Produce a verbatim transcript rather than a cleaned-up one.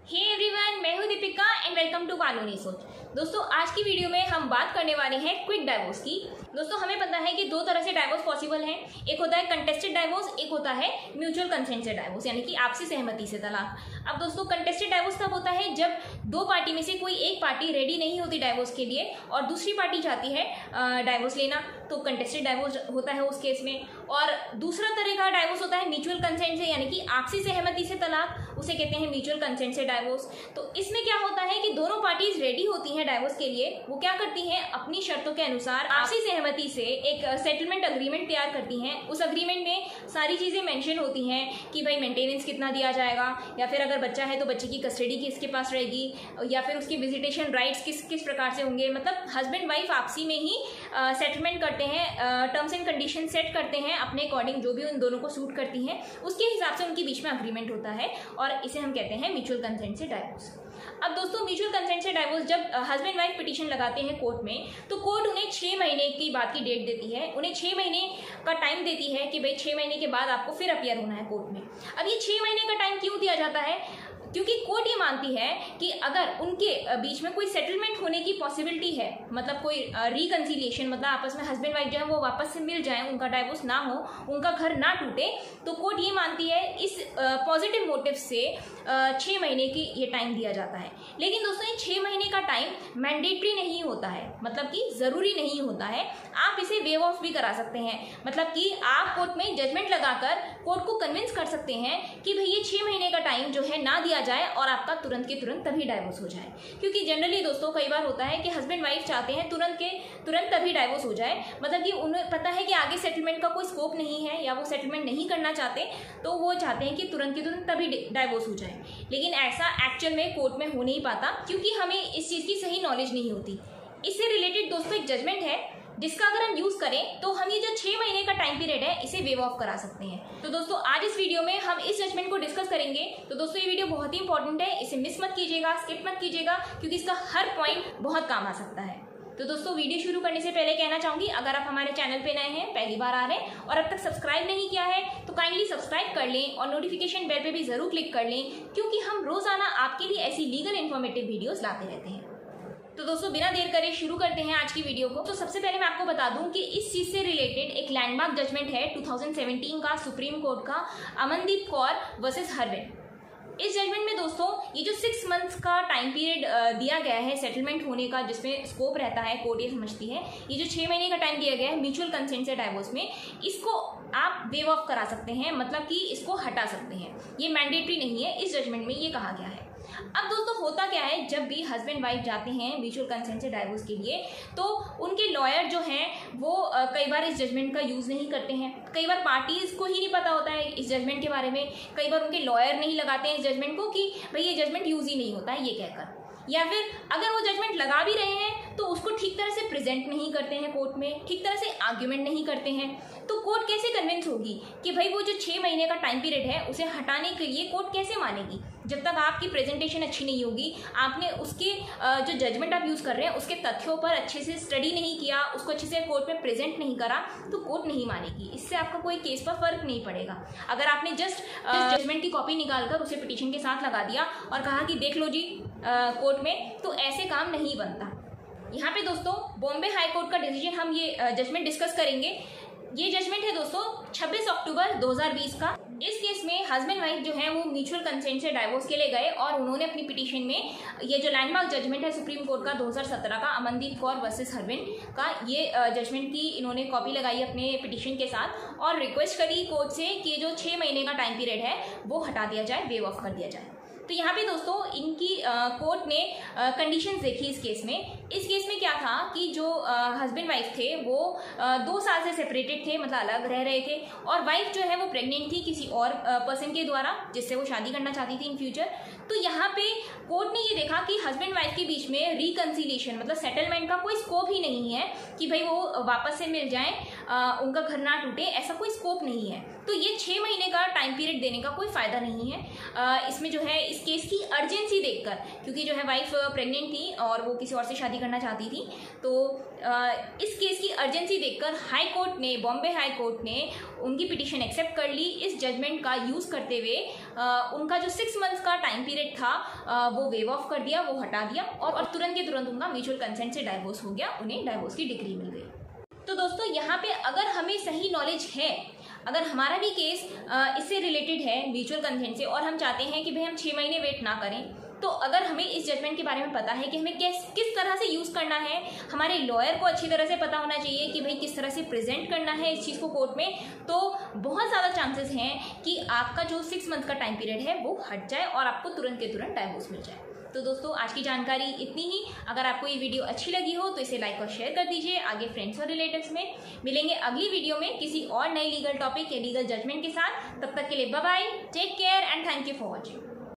Hey everyone, मैं हूं Deepika and welcome to कानूनी सोच। दोस्तों, आज की वीडियो में हम बात करने वाले हैं क्विक डाइवोर्स की। दोस्तों, हमें पता है कि दो तरह से डाइवोर्स पॉसिबल है। एक होता है कंटेस्टेड डाइवोर्स, एक होता है म्यूचुअल कंसेंट से डाइवोर्स, यानी कि आपसी सहमति से तलाक। अब दोस्तों, कंटेस्टेड डाइवोर्स तब होता है जब दो पार्टी में से कोई एक पार्टी रेडी नहीं होती डाइवोर्स के लिए और दूसरी पार्टी चाहती है डाइवोर्स लेना, तो कंटेस्टेड डाइवोर्स होता है उस केस में। और दूसरा तरह का डाइवोर्स होता है म्यूचुअल कंसेंट से, यानी कि आपसी सहमति से तलाक, उसे कहते हैं म्यूचुअल कंसेंट से डाइवोर्स। तो इसमें क्या होता है कि दोनों पार्टीज रेडी होती हैं डाइवोर्स के लिए। वो क्या करती हैं, अपनी शर्तों के अनुसार आपसी सहमति से एक सेटलमेंट अग्रीमेंट तैयार करती हैं। उस अग्रीमेंट में सारी चीजें मेंशन होती हैं कि भाई मेंटेनेंस कितना दिया जाएगा, या फिर अगर बच्चा है तो बच्चे की कस्टडी किसके पास रहेगी, या फिर उसके विजिटेशन राइट्स किस किस प्रकार से होंगे। मतलब हस्बैंड वाइफ आपसी में ही सेटलमेंट करते हैं, टर्म्स एंड कंडीशन सेट करते हैं अपने अकॉर्डिंग, जो भी उन दोनों को सूट करती हैं उसके हिसाब से उनके बीच में अग्रीमेंट होता है, और इसे हम कहते हैं म्यूचुअल कंसेंट से डाइवोर्स। अब दोस्तों, म्यूचुअल कंसेंट से डाइवोर्स जब हस्बैंड वाइफ पिटीशन लगाते हैं कोर्ट में, तो कोर्ट उन्हें छह महीने की बात की डेट देती है। उन्हें छह महीने का टाइम देती है कि भाई छह महीने के बाद आपको फिर अपीयर होना है कोर्ट में। अब ये छह महीने का टाइम क्यों दिया जाता है? क्योंकि कोर्ट ये मानती है कि अगर उनके बीच में कोई सेटलमेंट होने की पॉसिबिलिटी है, मतलब कोई रिकंसिलिएशन, मतलब आपस में हस्बैंड वाइफ जो है वो वापस से मिल जाए, उनका डाइवोर्स ना हो, उनका घर ना टूटे, तो कोर्ट ये मानती है इस पॉजिटिव मोटिव से छः महीने की ये टाइम दिया जाता है। लेकिन दोस्तों, ये छः महीने का टाइम मैंडेटरी नहीं होता है, मतलब कि ज़रूरी नहीं होता है। आप इसे वेव ऑफ भी करा सकते हैं, मतलब कि आप कोर्ट में जजमेंट लगाकर कोर्ट को कन्विंस कर सकते हैं कि भाई ये छः महीने का टाइम जो है ना दिया जाए और आपका तुरंत के तुरंत तभी डाइवोर्स हो जाए। क्योंकि जनरली दोस्तों कई बार होता है कि हस्बैंड वाइफ चाहते हैं तुरंत के तुरंत तभी डाइवोर्स हो जाए, मतलब कि उन्हें पता है कि आगे सेटलमेंट का कोई स्कोप नहीं है या वो सेटलमेंट नहीं करना चाहते, तो वो चाहते हैं कि तुरंत के तुरंत तभी डाइवोर्स हो जाए। लेकिन ऐसा एक्चुअल में कोर्ट में हो नहीं पाता, क्योंकि हमें इस चीज़ की सही नॉलेज नहीं होती। इससे रिलेटेड दोस्तों एक जजमेंट है जिसका अगर हम यूज करें तो हम ये जो छह महीने का टाइम पीरियड है इसे वेव ऑफ करा सकते हैं। तो दोस्तों, आज इस वीडियो में हम इस जजमेंट को डिस्कस करेंगे। तो दोस्तों, ये वीडियो बहुत ही इंपॉर्टेंट है, इसे मिस मत कीजिएगा, स्किप मत कीजिएगा, क्योंकि इसका हर पॉइंट बहुत काम आ सकता है। तो दोस्तों, वीडियो शुरू करने से पहले कहना चाहूंगी, अगर आप हमारे चैनल पे नए हैं, पहली बार आ रहे हैं और अब तक सब्सक्राइब नहीं किया है, तो काइंडली सब्सक्राइब कर लें और नोटिफिकेशन बेल पे भी जरूर क्लिक कर लें, क्योंकि हम रोजाना आपके लिए ऐसी लीगल इन्फॉर्मेटिव वीडियोस लाते रहते हैं। तो दोस्तों, बिना देर करे शुरू करते हैं आज की वीडियो को। तो सबसे पहले मैं आपको बता दूं कि इस चीज से रिलेटेड एक लैंडमार्क जजमेंट है दो हज़ार सत्रह का सुप्रीम कोर्ट का, अमनदीप कौर वर्सेस हरविन। इस जजमेंट में दोस्तों ये जो सिक्स मंथ्स का टाइम पीरियड दिया गया है सेटलमेंट होने का, जिसमें स्कोप रहता है, कोर्ट ये समझती है ये जो छह महीने का टाइम दिया गया है म्यूचुअल कंसेंट से डाइवोर्स में, इसको आप वेव ऑफ करा सकते हैं, मतलब कि इसको हटा सकते हैं। ये मैंडेटरी नहीं है, इस जजमेंट में ये कहा गया है। अब दोस्तों, होता क्या है, जब भी हस्बैंड वाइफ जाते हैं म्यूचुअल कंसेंट से डाइवोर्स के लिए, तो उनके लॉयर जो हैं वो आ, कई बार इस जजमेंट का यूज़ नहीं करते हैं। कई बार पार्टीज को ही नहीं पता होता है इस जजमेंट के बारे में। कई बार उनके लॉयर नहीं लगाते हैं इस जजमेंट को कि भाई ये जजमेंट यूज़ ही नहीं होता है ये कहकर, या फिर अगर वो जजमेंट लगा भी रहे हैं तो उसको ठीक तरह से प्रेजेंट नहीं करते हैं कोर्ट में, ठीक तरह से आर्ग्यूमेंट नहीं करते हैं। तो कोर्ट कैसे कन्विंस होगी कि भाई वो जो छः महीने का टाइम पीरियड है उसे हटाने के लिए कोर्ट कैसे मानेगी? जब तक आपकी प्रेजेंटेशन अच्छी नहीं होगी, आपने उसके जो जजमेंट आप यूज़ कर रहे हैं उसके तथ्यों पर अच्छे से स्टडी नहीं किया, उसको अच्छे से कोर्ट में प्रेजेंट नहीं करा, तो कोर्ट नहीं मानेगी। इससे आपका कोई केस पर फर्क नहीं पड़ेगा। अगर आपने जस्ट जजमेंट की कॉपी निकालकर उसे पिटीशन के साथ लगा दिया और कहा कि देख लो जी कोर्ट में, तो ऐसे काम नहीं बनता। यहाँ पे दोस्तों बॉम्बे हाई कोर्ट का डिसीजन हम ये जजमेंट डिस्कस करेंगे। ये जजमेंट है दोस्तों छब्बीस अक्टूबर दो हज़ार बीस का। इस केस में हस्बैंड वाइफ जो है वो म्यूचुअल कंसेंट से डाइवोर्स के लिए गए और उन्होंने अपनी पिटीशन में ये जो लैंडमार्क जजमेंट है सुप्रीम कोर्ट का दो हज़ार सत्रह का, अमनदीप कौर वर्सेस हरविन का, ये जजमेंट की इन्होंने कॉपी लगाई अपने पिटीशन के साथ और रिक्वेस्ट करी कोर्ट से कि जो छः महीने का टाइम पीरियड है वो हटा दिया जाए, वेव ऑफ कर दिया जाए। तो यहाँ पे दोस्तों इनकी कोर्ट ने कंडीशंस देखी इस केस में। इस केस में क्या था कि जो हस्बैंड वाइफ थे वो आ, दो साल से सेपरेटेड थे, मतलब अलग रह रहे थे, और वाइफ जो है वो प्रेग्नेंट थी किसी और पर्सन के द्वारा जिससे वो शादी करना चाहती थी इन फ्यूचर। तो यहाँ पे कोर्ट ने ये देखा कि हस्बैंड वाइफ के बीच में रिकंसिलिएशन, मतलब सेटलमेंट का कोई स्कोप ही नहीं है कि भाई वो वापस से मिल जाएं आ, उनका घर ना टूटे, ऐसा कोई स्कोप नहीं है। तो ये छः महीने का टाइम पीरियड देने का कोई फ़ायदा नहीं है। आ, इसमें जो है इस केस की अर्जेंसी देखकर, क्योंकि जो है वाइफ प्रेग्नेंट थी और वो किसी और से शादी करना चाहती थी, तो आ, इस केस की अर्जेंसी देखकर हाई कोर्ट ने, बॉम्बे हाई कोर्ट ने उनकी पिटीशन एक्सेप्ट कर ली। इस जजमेंट का यूज़ करते हुए आ, उनका जो सिक्स मंथ्स का टाइम पीरियड था आ, वो वेव ऑफ कर दिया, वो हटा दिया और, और तुरंत के तुरंत उनका म्यूचुअल कंसेंट से डाइवोर्स हो गया, उन्हें डाइवोर्स की डिग्री मिल गई। तो दोस्तों यहाँ पे अगर हमें सही नॉलेज है, अगर हमारा भी केस इससे रिलेटेड है म्यूचुअल कंसेंट से और हम चाहते हैं कि भाई हम छः महीने वेट ना करें, तो अगर हमें इस जजमेंट के बारे में पता है कि हमें किस किस तरह से यूज़ करना है, हमारे लॉयर को अच्छी तरह से पता होना चाहिए कि भाई किस तरह से प्रेजेंट करना है इस चीज़ को कोर्ट में, तो बहुत ज़्यादा चांसेस हैं कि आपका जो सिक्स मंथ का टाइम पीरियड है वो हट जाए और आपको तुरंत के तुरंत डाइवोर्स मिल जाए। तो दोस्तों आज की जानकारी इतनी ही। अगर आपको ये वीडियो अच्छी लगी हो तो इसे लाइक और शेयर कर दीजिए आगे फ्रेंड्स और रिलेटिव्स में। मिलेंगे अगली वीडियो में किसी और नई लीगल टॉपिक या लीगल जजमेंट के साथ। तब तक के लिए bye bye, take care and thank you for watching.